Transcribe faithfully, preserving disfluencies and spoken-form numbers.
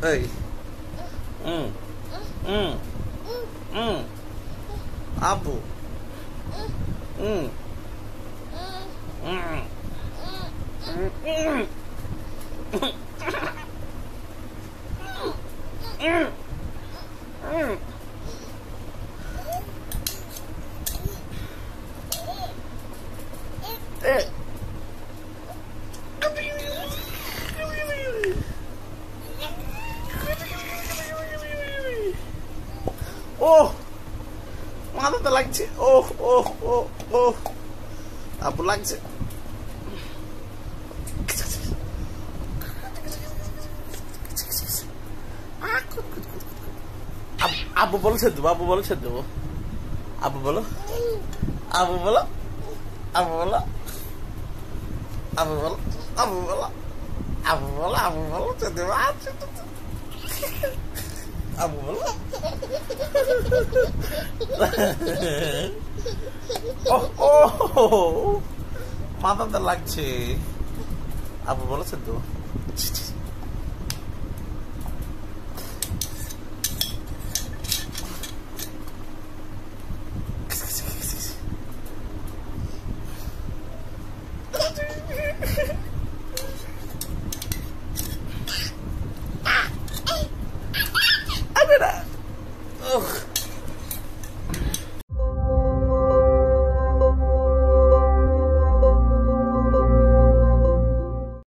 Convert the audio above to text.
এই হুম হুম হুম আব্বু হুম হুম হুম হুম Oh, মাথাতে লাগছে। ওহ ওহ ওহ ওহ আপু লাগছে। আব্বু বলো ছেদ দেবো, আব্বু বলো ছেদ দেবো, আব্বু বলো, আব্বু বলো, আব্বু বলো, আব্বু বলো, আব্বু বলো, আব্বু বলো, আব্বু বলো ছেদ দেবো। আব্বু বলো, মাথাতে লাগছে। আব্বু বলো ছেদ দেবো।